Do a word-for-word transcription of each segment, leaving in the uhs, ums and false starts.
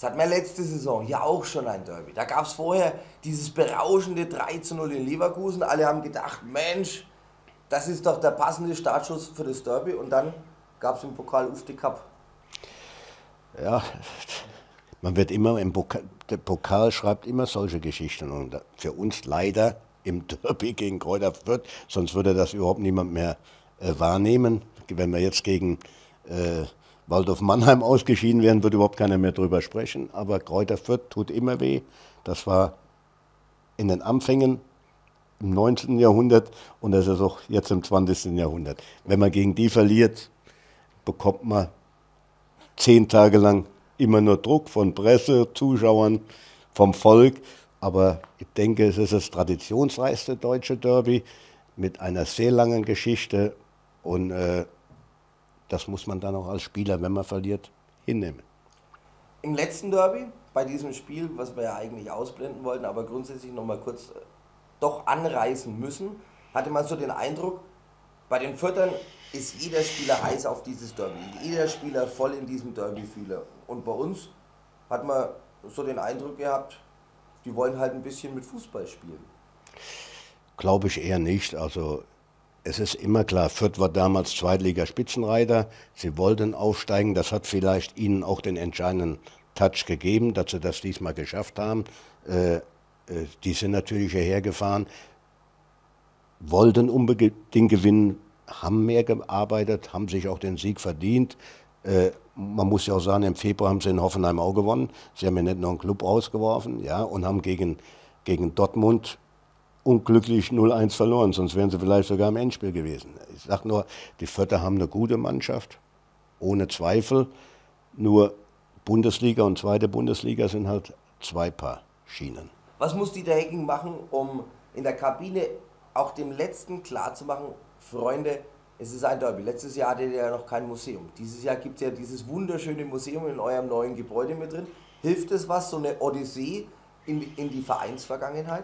Das hatten wir letzte Saison ja auch schon ein Derby. Da gab es vorher dieses berauschende drei zu null in Leverkusen. Alle haben gedacht, Mensch, das ist doch der passende Startschuss für das Derby. Und dann gab es im Pokal Uf die Cup. Ja, man wird immer im Pokal, der Pokal schreibt immer solche Geschichten. Und für uns leider im Derby gegen Greuther Fürth, sonst würde das überhaupt niemand mehr äh, wahrnehmen. Wenn wir jetzt gegen äh, Waldhof Mannheim ausgeschieden wären, würde überhaupt keiner mehr drüber sprechen. Aber Greuther Fürth tut immer weh. Das war in den Anfängen im neunzehnten Jahrhundert und das ist auch jetzt im zwanzigsten Jahrhundert. Wenn man gegen die verliert, bekommt man zehn Tage lang immer nur Druck von Presse, Zuschauern, vom Volk. Aber ich denke, es ist das traditionsreichste deutsche Derby mit einer sehr langen Geschichte und äh, das muss man dann auch als Spieler, wenn man verliert, hinnehmen. Im letzten Derby, bei diesem Spiel, was wir ja eigentlich ausblenden wollten, aber grundsätzlich noch mal kurz äh, doch anreißen müssen, hatte man so den Eindruck, bei den Fürthern ist jeder Spieler heiß auf dieses Derby, jeder Spieler voll in diesem Derby-Fühler. Und bei uns hat man so den Eindruck gehabt, die wollen halt ein bisschen mit Fußball spielen. Glaube ich eher nicht. Also es ist immer klar, Fürth war damals Zweitliga-Spitzenreiter. Sie wollten aufsteigen. Das hat vielleicht ihnen auch den entscheidenden Touch gegeben, dass sie das diesmal geschafft haben. Äh, äh, die sind natürlich hierher gefahren, wollten unbedingt gewinnen, haben mehr gearbeitet, haben sich auch den Sieg verdient. Äh, man muss ja auch sagen, im Februar haben sie in Hoffenheim auch gewonnen. Sie haben ja nicht noch einen Club rausgeworfen, ja, und haben gegen, gegen Dortmund unglücklich null eins verloren, sonst wären sie vielleicht sogar im Endspiel gewesen. Ich sage nur, die Fürther haben eine gute Mannschaft, ohne Zweifel. Nur Bundesliga und zweite Bundesliga sind halt zwei Paar Schienen. Was muss Dieter Hecking machen, um in der Kabine auch dem Letzten klarzumachen, Freunde, es ist ein Derby. Letztes Jahr hattet ihr ja noch kein Museum. Dieses Jahr gibt es ja dieses wunderschöne Museum in eurem neuen Gebäude mit drin. Hilft es was, so eine Odyssee in, in die Vereinsvergangenheit?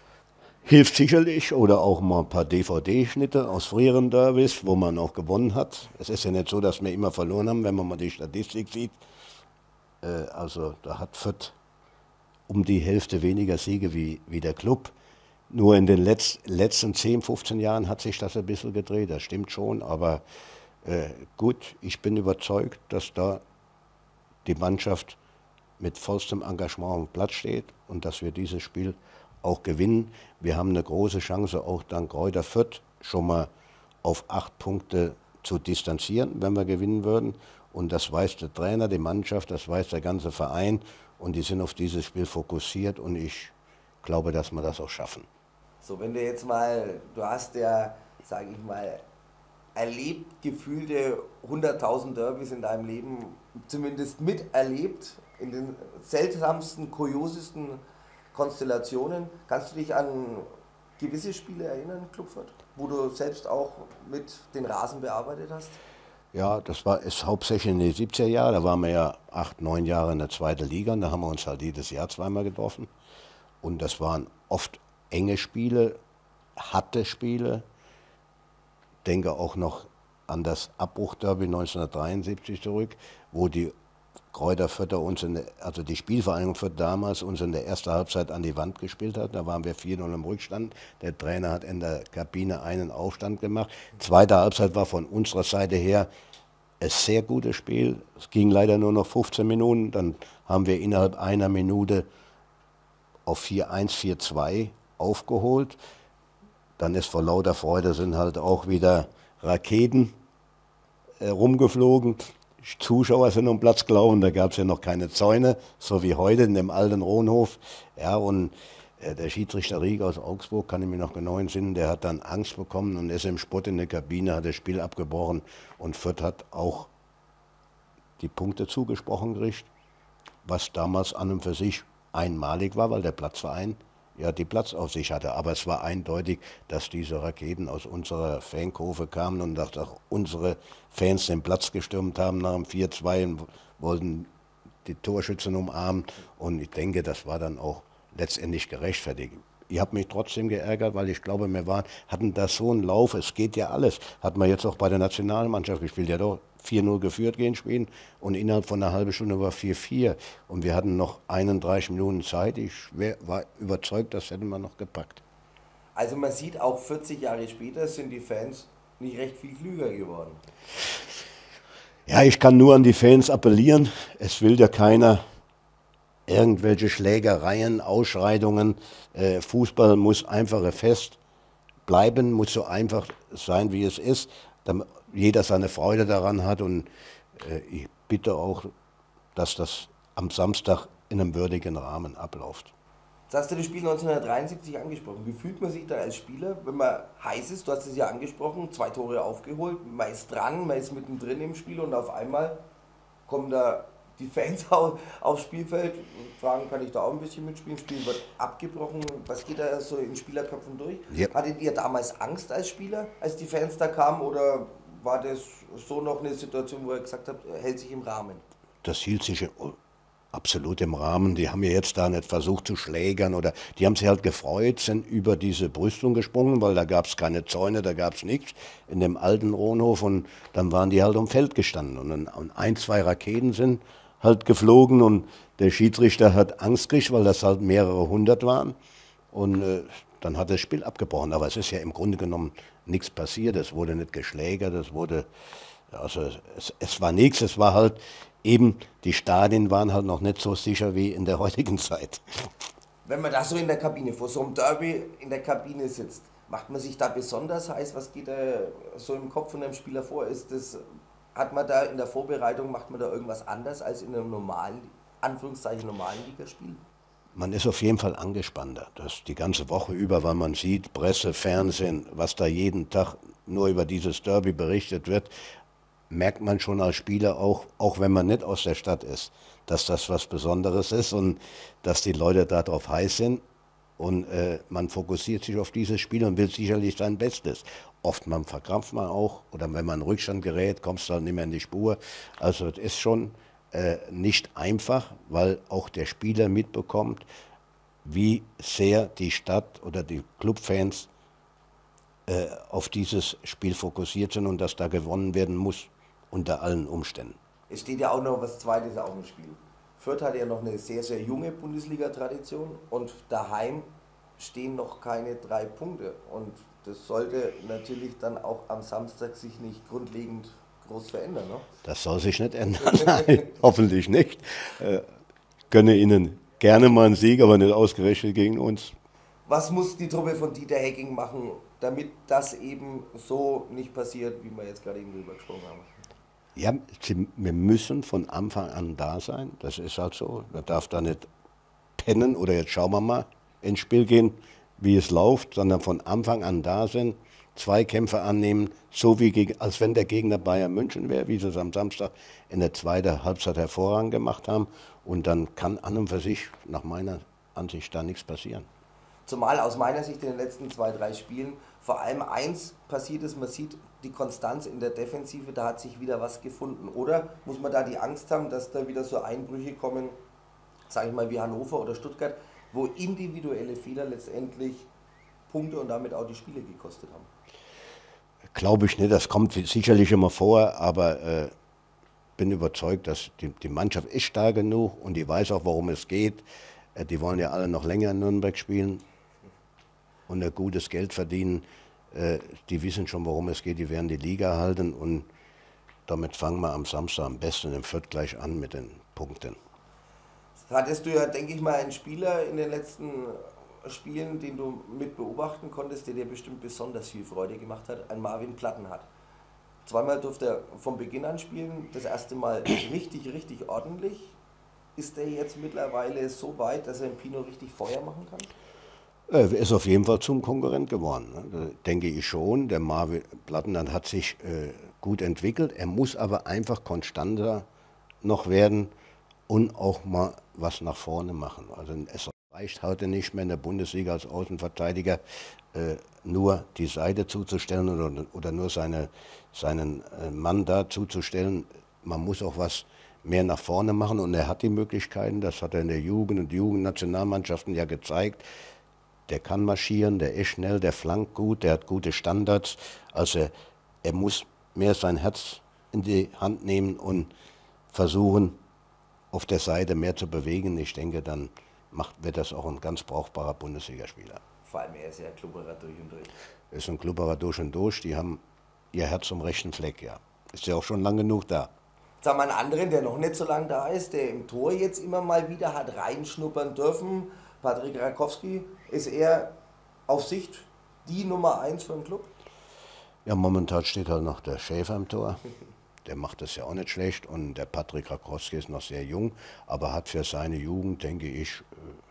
Hilft sicherlich, oder auch mal ein paar D V D-Schnitte aus früheren Derbys, wo man auch gewonnen hat. Es ist ja nicht so, dass wir immer verloren haben, wenn man mal die Statistik sieht. Äh, also da hat Fürth um die Hälfte weniger Siege wie, wie der Club. Nur in den Letz-, letzten zehn, fünfzehn Jahren hat sich das ein bisschen gedreht, das stimmt schon. Aber äh, gut, ich bin überzeugt, dass da die Mannschaft mit vollstem Engagement am Platz steht und dass wir dieses Spiel auch gewinnen. Wir haben eine große Chance, auch dank Greuther Fürth schon mal auf acht Punkte zu distanzieren, wenn wir gewinnen würden. Und das weiß der Trainer, die Mannschaft, das weiß der ganze Verein. Und die sind auf dieses Spiel fokussiert und ich glaube, dass wir das auch schaffen. So, wenn du jetzt mal, du hast ja, sage ich mal, erlebt, gefühlte hunderttausend Derbys in deinem Leben, zumindest miterlebt, in den seltsamsten, kuriosesten Konstellationen. Kannst du dich an gewisse Spiele erinnern, Club Fürth, wo du selbst auch mit den Rasen bearbeitet hast? Ja, das war ist hauptsächlich in den siebziger Jahren. Da waren wir ja acht, neun Jahre in der zweiten Liga und da haben wir uns halt jedes Jahr zweimal getroffen. Und das waren oft enge Spiele, harte Spiele. Ich denke auch noch an das Abbruchderby neunzehnhundertdreiundsiebzig zurück, wo die Greuther Fürther uns, in der, also die Spielvereinigung Fürth damals, uns in der ersten Halbzeit an die Wand gespielt hat. Da waren wir vier null im Rückstand. Der Trainer hat in der Kabine einen Aufstand gemacht. Zweite Halbzeit war von unserer Seite her ein sehr gutes Spiel. Es ging leider nur noch fünfzehn Minuten. Dann haben wir innerhalb einer Minute auf vier eins, vier zwei aufgeholt. Dann ist vor lauter Freude sind halt auch wieder Raketen äh, rumgeflogen. Zuschauer sind um den Platz gelaufen, da gab es ja noch keine Zäune, so wie heute in dem alten Rohnhof. Ja, und äh, der Schiedsrichter Rieger aus Augsburg, kann ich mich noch genau entsinnen, der hat dann Angst bekommen und ist im Spott in der Kabine, hat das Spiel abgebrochen und Fürth hat auch die Punkte zugesprochen gekriegt, was damals an und für sich einmalig war, weil der Platzverein ja die Platzaufsicht hatte. Aber es war eindeutig, dass diese Raketen aus unserer Fankurve kamen und dass auch unsere Fans den Platz gestürmt haben nach dem vier zwei und wollten die Torschützen umarmen. Und ich denke, das war dann auch letztendlich gerechtfertigt. ich habe mich trotzdem geärgert, weil ich glaube, wir waren, hatten da so einen Lauf, es geht ja alles. Hat man jetzt auch bei der Nationalmannschaft gespielt, ja doch vier null geführt gehen spielen und innerhalb von einer halben Stunde war vier vier und wir hatten noch einunddreißig Minuten Zeit. Ich wär, war überzeugt, das hätten wir noch gepackt. Also man sieht auch vierzig Jahre später sind die Fans nicht recht viel klüger geworden. Ja, ich kann nur an die Fans appellieren. Es will ja keiner irgendwelche Schlägereien, Ausschreitungen. Äh, Fußball muss einfach fest bleiben, muss so einfach sein, wie es ist, damit jeder seine Freude daran hat. Und äh, ich bitte auch, dass das am Samstag in einem würdigen Rahmen abläuft. Jetzt hast du das Spiel neunzehnhundertdreiundsiebzig angesprochen. Wie fühlt man sich da als Spieler, wenn man heiß ist? Du hast es ja angesprochen, zwei Tore aufgeholt, man ist dran, man ist mittendrin im Spiel und auf einmal kommen da die Fans aufs Spielfeld und fragen, kann ich da auch ein bisschen mitspielen? Das Spiel wird abgebrochen. Was geht da so in Spielerköpfen durch? Yep. Hattet ihr damals Angst als Spieler, als die Fans da kamen, oder war das so noch eine Situation, wo ihr gesagt habt, er hält sich im Rahmen? Das hielt sich absolut im Rahmen. Die haben ja jetzt da nicht versucht zu schlägern oder die haben sich halt gefreut, sind über diese Brüstung gesprungen, weil da gab es keine Zäune, da gab es nichts in dem alten Rohnhof und dann waren die halt um Feld gestanden und, dann, und ein, zwei Raketen sind halt geflogen und der Schiedsrichter hat Angst gekriegt, weil das halt mehrere hundert waren und äh, dann hat das Spiel abgebrochen. Aber es ist ja im Grunde genommen nichts passiert, es wurde nicht geschlägert, es wurde, also es, es war nichts, es war halt eben, die Stadien waren halt noch nicht so sicher wie in der heutigen Zeit. Wenn man da so in der Kabine, vor so einem Derby in der Kabine sitzt, macht man sich da besonders heiß? Was geht da so im Kopf von einem Spieler vor? Ist das, hat man da in der Vorbereitung, macht man da irgendwas anders als in einem normalen, Anführungszeichen normalen Ligaspiel? Man ist auf jeden Fall angespannter, das die ganze Woche über, weil man sieht, Presse, Fernsehen, was da jeden Tag nur über dieses Derby berichtet wird, merkt man schon als Spieler auch, auch wenn man nicht aus der Stadt ist, dass das was Besonderes ist und dass die Leute darauf heiß sind und äh, man fokussiert sich auf dieses Spiel und will sicherlich sein Bestes. Oft man verkrampft man auch oder wenn man in Rückstand gerät, kommst du dann nicht mehr in die Spur. Also es ist schon äh, nicht einfach, weil auch der Spieler mitbekommt, wie sehr die Stadt oder die Clubfans äh, auf dieses Spiel fokussiert sind und dass da gewonnen werden muss. Unter allen Umständen. Es steht ja auch noch was Zweites auf dem Spiel. Fürth hat ja noch eine sehr, sehr junge Bundesliga-Tradition und daheim stehen noch keine drei Punkte. Und das sollte natürlich dann auch am Samstag sich nicht grundlegend groß verändern. Ne? Das soll sich nicht ändern, nein, hoffentlich nicht. Äh, gönne Ihnen gerne mal einen Sieg, aber nicht ausgerechnet gegen uns. Was muss die Truppe von Dieter Hecking machen, damit das eben so nicht passiert, wie wir jetzt gerade eben drüber gesprochen haben? Ja, wir müssen von Anfang an da sein, das ist halt so. Man darf da nicht pennen oder jetzt schauen wir mal ins Spiel gehen, wie es läuft, sondern von Anfang an da sind, zwei Kämpfe annehmen, so wie gegen, als wenn der Gegner Bayern München wäre, wie sie es am Samstag in der zweiten Halbzeit hervorragend gemacht haben. Und dann kann an und für sich, nach meiner Ansicht, da nichts passieren. Zumal aus meiner Sicht in den letzten zwei, drei Spielen vor allem eins passiert ist, man sieht die Konstanz in der Defensive, da hat sich wieder was gefunden. Oder muss man da die Angst haben, dass da wieder so Einbrüche kommen, sage ich mal wie Hannover oder Stuttgart, wo individuelle Fehler letztendlich Punkte und damit auch die Spiele gekostet haben? Glaube ich nicht, das kommt sicherlich immer vor, aber äh, bin überzeugt, dass die, die Mannschaft ist stark genug und die weiß auch, worum es geht. Äh, die wollen ja alle noch länger in Nürnberg spielen und ein gutes Geld verdienen. Äh, die wissen schon, worum es geht, die werden die Liga halten und damit fangen wir am Samstag am besten im Fürth gleich an mit den Punkten. Hattest du ja, denke ich mal, einen Spieler in den letzten Spielen, den du mit beobachten konntest, der dir bestimmt besonders viel Freude gemacht hat, ein Marvin Plattenhardt. Zweimal durfte er vom Beginn an spielen, das erste Mal richtig, richtig ordentlich. Ist er jetzt mittlerweile so weit, dass er im Pino richtig Feuer machen kann? Er ist auf jeden Fall zum Konkurrent geworden, ne? Denke ich schon. Der Marvin Plattenhardt hat sich äh, gut entwickelt, er muss aber einfach konstanter noch werden und auch mal was nach vorne machen. Also es reicht heute nicht mehr in der Bundesliga als Außenverteidiger äh, nur die Seite zuzustellen oder, oder nur seine, seinen äh, Mann da zuzustellen. Man muss auch was mehr nach vorne machen und er hat die Möglichkeiten, das hat er in der Jugend und Jugendnationalmannschaften ja gezeigt. der kann marschieren, der ist schnell, der flankt gut, der hat gute Standards. Also er muss mehr sein Herz in die Hand nehmen und versuchen, auf der Seite mehr zu bewegen. Ich denke, dann macht, wird das auch ein ganz brauchbarer Bundesligaspieler. Vor allem, er ist ja ein Klubberer durch und durch. Er ist ein Klubberer durch und durch, die haben ihr Herz am rechten Fleck, ja. Ist ja auch schon lang genug da. Jetzt haben wir einen anderen, der noch nicht so lange da ist, der im Tor jetzt immer mal wieder hat reinschnuppern dürfen. Patrick Rakowski, ist er auf Sicht die Nummer eins für den Club? Ja, momentan steht halt noch der Schäfer im Tor. Der macht das ja auch nicht schlecht. Und der Patrick Rakowski ist noch sehr jung, aber hat für seine Jugend, denke ich,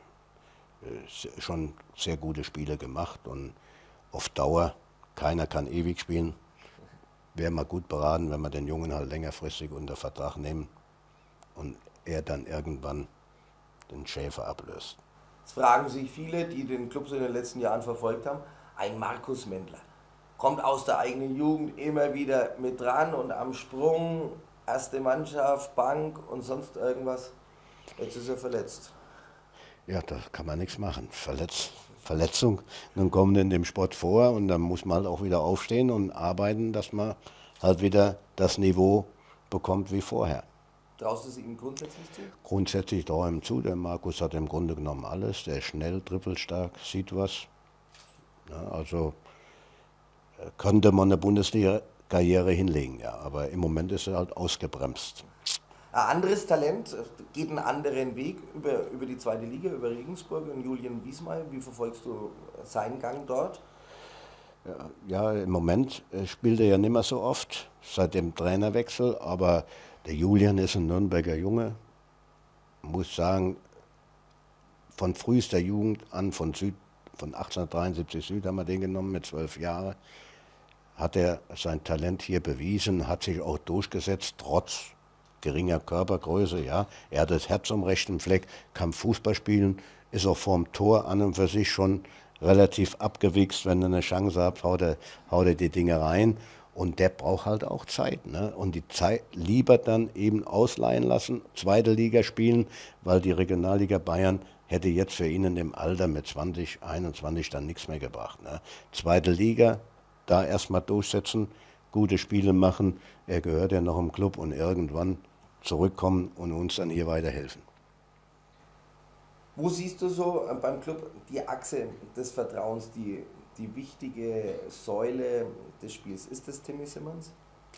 äh, schon sehr gute Spiele gemacht. Und auf Dauer, keiner kann ewig spielen. Wäre mal gut beraten, wenn wir den Jungen halt längerfristig unter Vertrag nehmen und er dann irgendwann den Schäfer ablöst. Jetzt fragen sich viele, die den Club so in den letzten Jahren verfolgt haben, ein Markus Mendler kommt aus der eigenen Jugend immer wieder mit dran und am Sprung, erste Mannschaft, Bank und sonst irgendwas. Jetzt ist er verletzt. Ja, da kann man nichts machen. Verletz, Verletzung, dann kommen in dem Sport vor und dann muss man halt auch wieder aufstehen und arbeiten, dass man halt wieder das Niveau bekommt wie vorher. Traust du es ihm grundsätzlich zu? Grundsätzlich traue ich ihm zu. Der Markus hat im Grunde genommen alles. Der ist schnell, dribbelstark, sieht was. Ja, also könnte man eine Bundesliga-Karriere hinlegen, ja. Aber im Moment ist er halt ausgebremst. Ein anderes Talent geht einen anderen Weg über, über die zweite Liga, über Regensburg und Julian Wiesmeier. Wie verfolgst du seinen Gang dort? Ja, ja, im Moment spielt er ja nicht mehr so oft, seit dem Trainerwechsel, aber der Julian ist ein Nürnberger Junge. Ich muss sagen, von frühester Jugend an, von, Süd, von achtzehnhundertdreiundsiebzig Süd haben wir den genommen mit zwölf Jahren, hat er sein Talent hier bewiesen, hat sich auch durchgesetzt, trotz geringer Körpergröße. Ja. Er hat das Herz am rechten Fleck, kann Fußball spielen, ist auch vorm Tor an und für sich schon relativ abgewichst. Wenn er eine Chance hat, haut er, haut er die Dinge rein. Und der braucht halt auch Zeit. Ne? Und die Zeit lieber dann eben ausleihen lassen, zweite Liga spielen, weil die Regionalliga Bayern hätte jetzt für ihn in dem Alter mit zwanzig, einundzwanzig dann nichts mehr gebracht. Ne? Zweite Liga, da erstmal durchsetzen, gute Spiele machen. Er gehört ja noch im Club und irgendwann zurückkommen und uns dann hier weiterhelfen. Wo siehst du so beim Club die Achse des Vertrauens, die, die wichtige Säule des Spiels? Ist das Timmy Simmonds?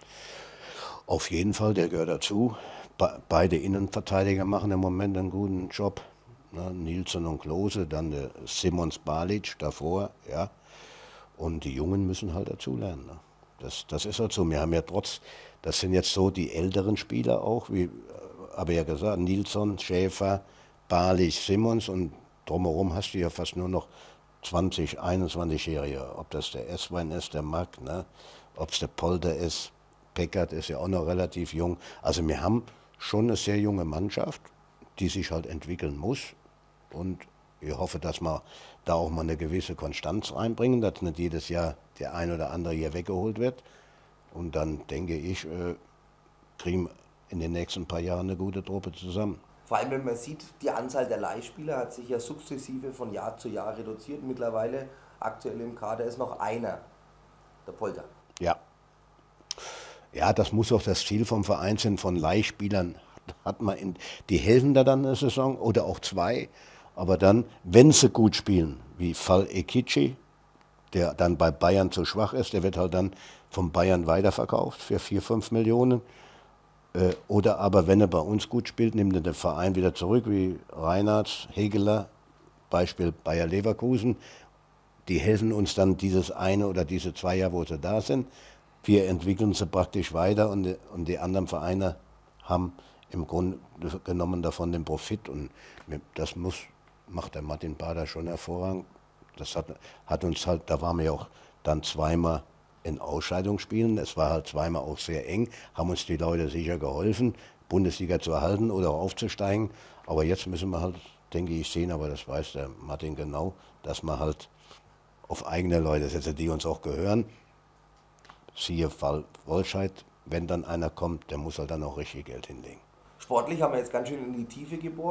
Auf jeden Fall, der gehört dazu. Be beide Innenverteidiger machen im Moment einen guten Job. Ne? Nilsson und Klose, dann der Simons Balic davor. Ja. Und die Jungen müssen halt dazulernen. Ne? Das, das ist halt so. Wir haben ja trotz, das sind jetzt so die älteren Spieler auch, wie habe ja gesagt, Nilsson, Schäfer, Balic, Simons und drumherum hast du ja fast nur noch zwanzig, einundzwanzigjährige. Ob das der Eswein ist, der Mack, ne? Ob es der Polter ist, Peckert ist ja auch noch relativ jung. Also wir haben schon eine sehr junge Mannschaft, die sich halt entwickeln muss. Und ich hoffe, dass wir da auch mal eine gewisse Konstanz reinbringen, dass nicht jedes Jahr der ein oder andere hier weggeholt wird. Und dann denke ich, äh, kriegen wir in den nächsten paar Jahren eine gute Truppe zusammen. Vor allem, wenn man sieht, die Anzahl der Leihspieler hat sich ja sukzessive von Jahr zu Jahr reduziert. Mittlerweile, aktuell im Kader, ist noch einer, der Polter. Ja. Ja, das muss auch das Ziel vom Verein sein, von Leihspielern. Hat man in, die helfen da dann eine Saison oder auch zwei. Aber dann, wenn sie gut spielen, wie Fall Ekici, der dann bei Bayern zu schwach ist, der wird halt dann von Bayern weiterverkauft für vier, fünf Millionen. Äh, oder aber, wenn er bei uns gut spielt, nimmt er den Verein wieder zurück, wie Reinhardt, Hegeler, Beispiel Bayer Leverkusen. Die helfen uns dann dieses eine oder diese zwei Jahre, wo sie da sind. Wir entwickeln sie praktisch weiter und die, und die anderen Vereine haben im Grunde genommen davon den Profit. Und das muss, macht der Martin Bader schon hervorragend. Das hat, hat uns halt, da waren wir ja auch dann zweimal in Ausscheidungsspielen. Es war halt zweimal auch sehr eng, haben uns die Leute sicher geholfen, Bundesliga zu erhalten oder auch aufzusteigen. Aber jetzt müssen wir halt, denke ich, sehen, aber das weiß der Martin genau, dass wir halt auf eigene Leute setzen, die uns auch gehören. Siehe Fall Wolscheid, wenn dann einer kommt, der muss halt dann auch richtig Geld hinlegen. Sportlich haben wir jetzt ganz schön in die Tiefe gebohrt,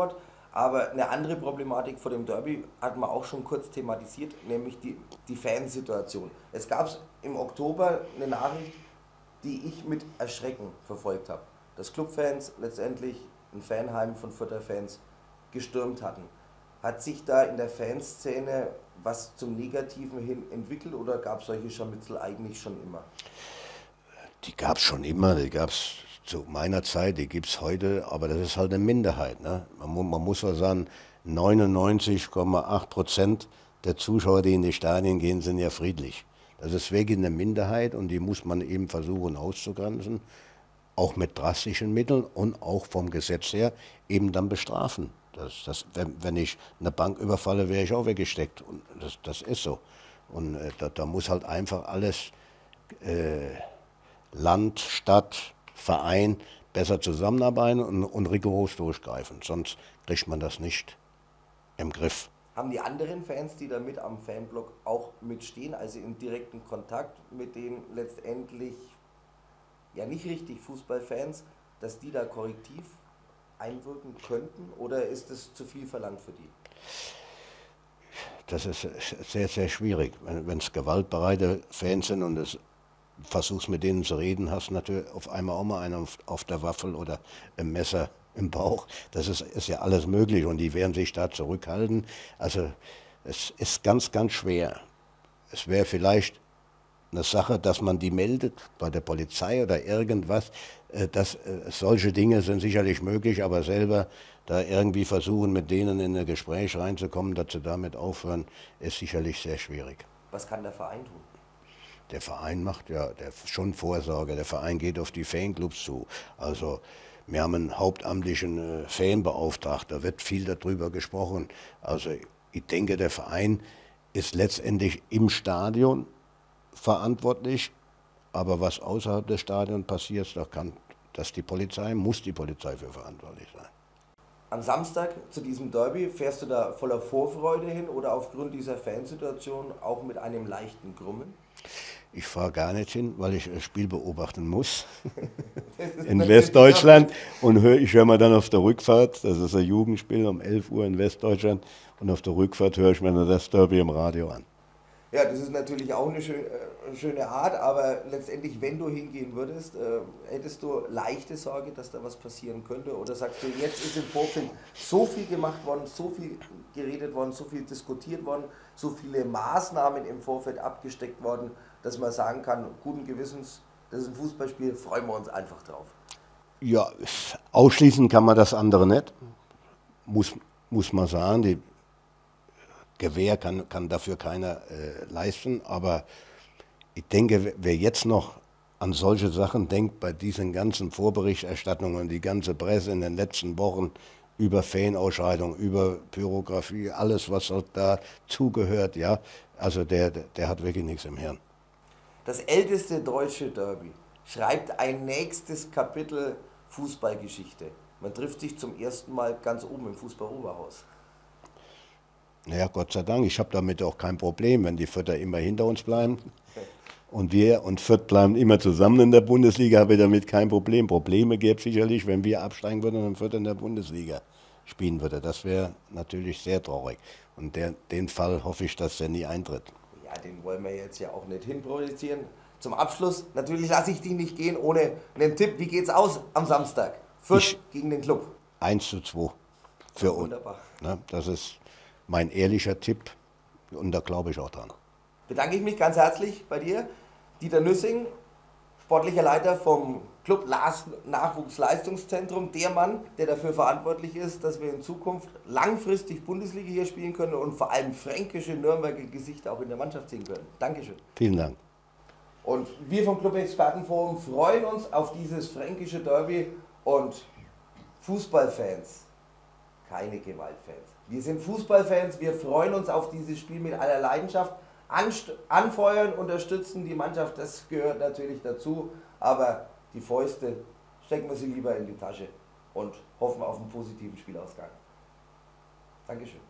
Aber eine andere Problematik vor dem Derby hat man auch schon kurz thematisiert, nämlich die, die Fansituation. Es gab im Oktober eine Nachricht, die ich mit Erschrecken verfolgt habe, dass Clubfans letztendlich ein Fanheim von Fürther Fans gestürmt hatten. Hat sich da in der Fanszene was zum Negativen hin entwickelt oder gab es solche Scharmützel eigentlich schon immer? Die gab es schon immer, die gab es zu meiner Zeit, die gibt es heute, aber das ist halt eine Minderheit. Ne? Man, mu man muss ja sagen, neunundneunzig Komma acht Prozent der Zuschauer, die in die Stadien gehen, sind ja friedlich. Das ist wirklich eine Minderheit und die muss man eben versuchen auszugrenzen, auch mit drastischen Mitteln und auch vom Gesetz her eben dann bestrafen. Das, das, wenn, wenn ich eine Bank überfalle, wäre ich auch weggesteckt. Und das, das ist so. Und äh, da, da muss halt einfach alles, äh, Land, Stadt, Verein, besser zusammenarbeiten und, und rigoros durchgreifen. Sonst kriegt man das nicht im Griff. Haben die anderen Fans, die da mit am Fanblock auch mitstehen, also in direkten Kontakt mit den letztendlich ja nicht richtig Fußballfans, dass die da korrektiv einwirken könnten oder ist es zu viel verlangt für die? Das ist sehr, sehr schwierig. Wenn es gewaltbereite Fans sind und es versuchst mit denen zu reden, hast natürlich auf einmal auch mal einen auf, auf der Waffel oder im Messer im Bauch. Das ist, ist ja alles möglich und die werden sich da zurückhalten. Also es ist ganz, ganz schwer. Es wäre vielleicht eine Sache, dass man die meldet bei der Polizei oder irgendwas. Dass, solche Dinge sind sicherlich möglich, aber selber da irgendwie versuchen, mit denen in ein Gespräch reinzukommen, dass sie damit aufhören, ist sicherlich sehr schwierig. Was kann der Verein tun? Der Verein macht ja der, schon Vorsorge, der Verein geht auf die Fanclubs zu. Also wir haben einen hauptamtlichen äh, Fanbeauftragten, da wird viel darüber gesprochen. Also ich denke, der Verein ist letztendlich im Stadion verantwortlich, aber was außerhalb des Stadions passiert, da kann das die Polizei, muss die Polizei für verantwortlich sein. Am Samstag zu diesem Derby fährst du da voller Vorfreude hin oder aufgrund dieser Fansituation auch mit einem leichten Grummeln? Ich fahre gar nicht hin, weil ich das Spiel beobachten muss in Westdeutschland und hör, ich höre mir dann auf der Rückfahrt, das ist ein Jugendspiel um elf Uhr in Westdeutschland und auf der Rückfahrt höre ich mir dann das Derby im Radio an. Ja, das ist natürlich auch eine schöne, äh, schöne Art, aber letztendlich, wenn du hingehen würdest, äh, hättest du leichte Sorge, dass da was passieren könnte? Oder sagst du, jetzt ist im Vorfeld so viel gemacht worden, so viel geredet worden, so viel diskutiert worden, so viele Maßnahmen im Vorfeld abgesteckt worden, dass man sagen kann, guten Gewissens, das ist ein Fußballspiel, freuen wir uns einfach drauf? Ja, ausschließen kann man das andere nicht, muss, muss man sagen. Die Gewehr kann, kann dafür keiner äh, leisten, aber ich denke, wer jetzt noch an solche Sachen denkt, bei diesen ganzen Vorberichterstattungen, die ganze Presse in den letzten Wochen über Fanausscheidung, über Pyrografie, alles, was halt da zugehört, ja, also der, der hat wirklich nichts im Hirn. Das älteste deutsche Derby schreibt ein nächstes Kapitel Fußballgeschichte. Man trifft sich zum ersten Mal ganz oben im Fußball-Oberhaus. Naja, Gott sei Dank, ich habe damit auch kein Problem, wenn die Fürther immer hinter uns bleiben. Und wir und Fürth bleiben immer zusammen in der Bundesliga, habe ich damit kein Problem. Probleme gäbe es sicherlich, wenn wir absteigen würden und Fürth in der Bundesliga spielen würde. Das wäre natürlich sehr traurig. Und der, den Fall hoffe ich, dass der nie eintritt. Ja, den wollen wir jetzt ja auch nicht hinprojizieren. Zum Abschluss, natürlich lasse ich die nicht gehen ohne einen Tipp. Wie geht's aus am Samstag? Fürth ich, gegen den Club. eins zu zwei für uns. Wunderbar. Ne, das ist mein ehrlicher Tipp und da glaube ich auch dran. Bedanke ich mich ganz herzlich bei dir, Dieter Nüssing, sportlicher Leiter vom Club Lars Nachwuchsleistungszentrum, der Mann, der dafür verantwortlich ist, dass wir in Zukunft langfristig Bundesliga hier spielen können und vor allem fränkische Nürnberger Gesichter auch in der Mannschaft sehen können. Dankeschön. Vielen Dank. Und wir vom Club Expertenforum freuen uns auf dieses fränkische Derby und Fußballfans, keine Gewaltfans. Wir sind Fußballfans, wir freuen uns auf dieses Spiel mit aller Leidenschaft. Anst anfeuern, unterstützen die Mannschaft, das gehört natürlich dazu, aber die Fäuste stecken wir sie lieber in die Tasche und hoffen auf einen positiven Spielausgang. Dankeschön.